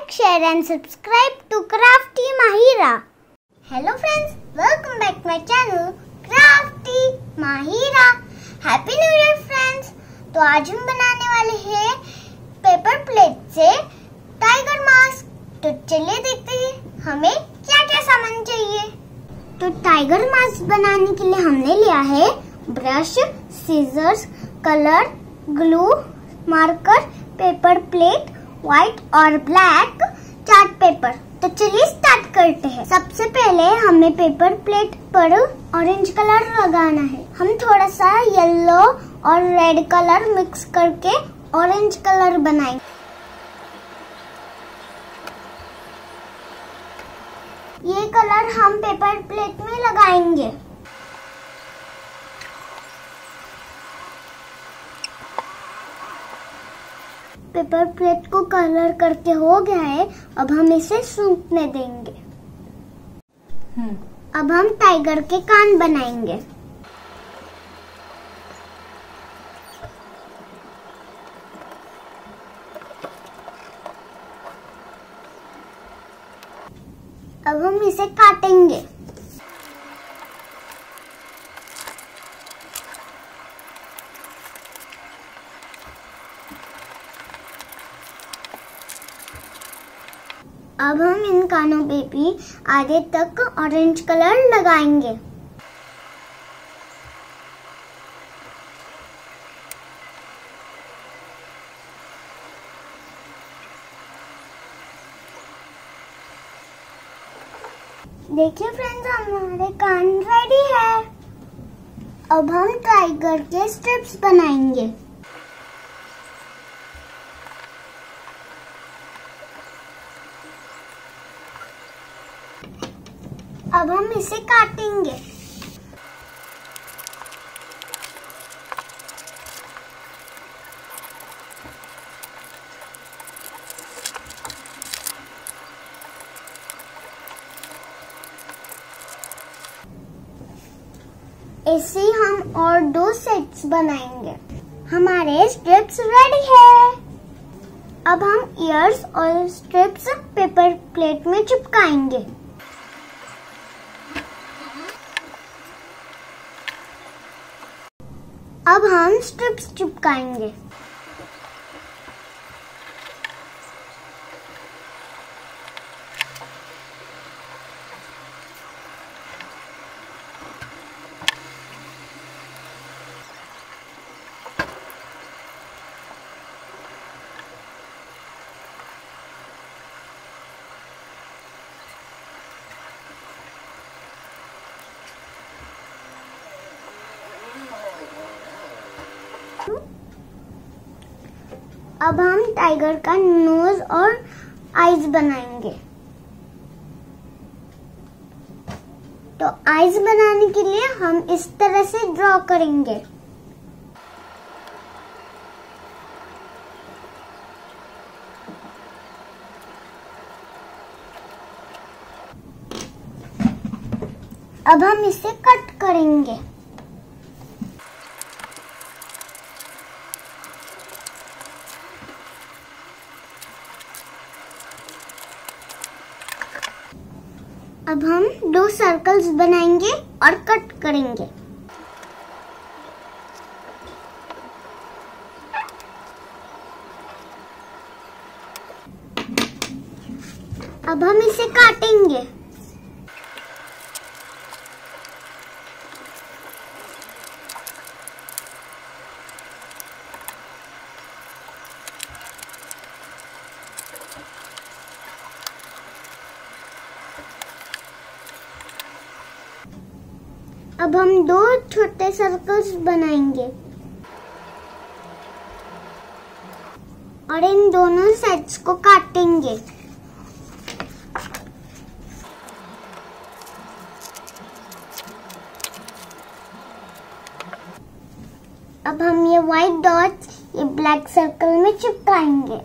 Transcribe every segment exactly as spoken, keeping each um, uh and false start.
like, share and subscribe to Crafty Mahira. Hello friends, welcome back to my channel Crafty Mahira. Happy New Year friends. तो आज हम बनाने वाले हैं paper plate से tiger mask. तो चलिए देखते हैं हमें क्या क्या सामान चाहिए। तो टाइगर मास्क बनाने के लिए हमने लिया है brush, scissors, colour, glue, marker, paper plate, white और ब्लैक चार्ट पेपर। तो चलिए स्टार्ट करते हैं। सबसे पहले हमें पेपर प्लेट पर ऑरेंज कलर लगाना है। हम थोड़ा सा येलो और रेड कलर मिक्स करके ऑरेंज कलर बनाएंगे। ये कलर हम पेपर प्लेट में लगाएंगे। पेपर प्लेट को कलर करके हो गया है, अब हम इसे सूखने देंगे। अब हम टाइगर के कान बनाएंगे। अब हम इसे काटेंगे। अब हम इन कानों पे भी आगे तक ऑरेंज कलर लगाएंगे। देखिए फ्रेंड्स, हमारे कान रेडी है। अब हम टाइगर के स्ट्रिप्स बनाएंगे। अब हम इसे काटेंगे। ऐसे ही हम और दो सेट्स बनाएंगे। हमारे स्ट्रिप्स रेडी है। अब हम ईयर्स और स्ट्रिप्स पेपर प्लेट में चिपकाएंगे। अब हम स्ट्रिप्स चिपकाएंगे। अब हम टाइगर का नोज और आईज बनाएंगे। तो आईज बनाने के लिए हम इस तरह से ड्रॉ करेंगे। अब हम इसे कट करेंगे। अब हम दो सर्कल्स बनाएंगे और कट करेंगे। अब हम इसे काटेंगे। अब हम दो छोटे सर्कल्स बनाएंगे और इन दोनों साइड्स को काटेंगे। अब हम ये व्हाइट डॉट ये ब्लैक सर्कल में चिपकाएंगे।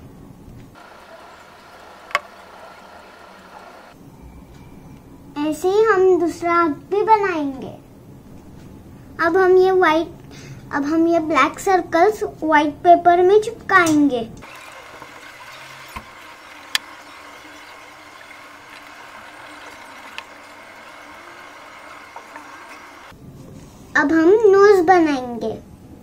ऐसे ही हम दूसरा हाथ भी बनाएंगे। अब हम ये व्हाइट अब हम ये ब्लैक सर्कल्स व्हाइट पेपर में चिपकाएंगे। अब हम नोज बनाएंगे।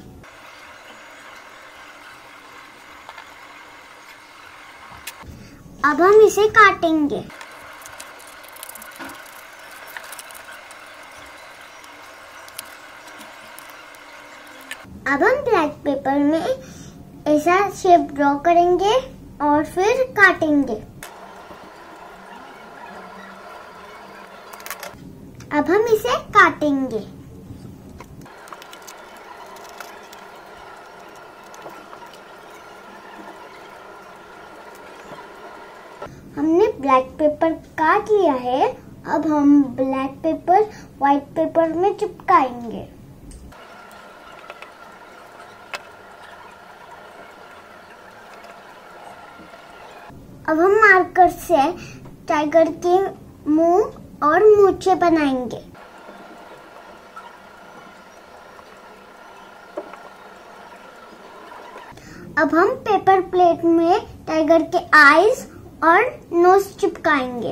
अब हम इसे काटेंगे। अब हम ब्लैक पेपर में ऐसा शेप ड्रॉ करेंगे और फिर काटेंगे। अब हम इसे काटेंगे। हमने ब्लैक पेपर काट लिया है। अब हम ब्लैक पेपर व्हाइट पेपर में चिपकाएंगे। अब हम मार्कर से टाइगर के मुंह और मूंछें बनाएंगे। अब हम पेपर प्लेट में टाइगर के आईज और नोज चिपकाएंगे।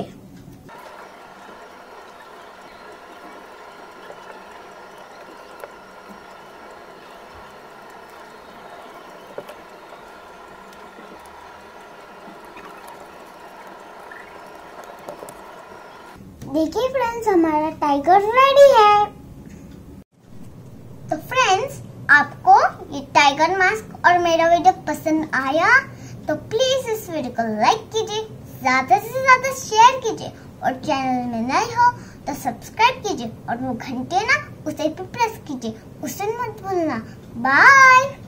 देखिए फ्रेंड्स, हमारा टाइगर रेडी है। तो फ्रेंड्स, आपको ये टाइगर मास्क और मेरा वीडियो पसंद आया तो प्लीज इस वीडियो को लाइक कीजिए, ज्यादा से ज्यादा शेयर कीजिए और चैनल में नए हो तो सब्सक्राइब कीजिए और वो घंटे ना उसे भी प्रेस कीजिए, उसे मत भूलना। बाय।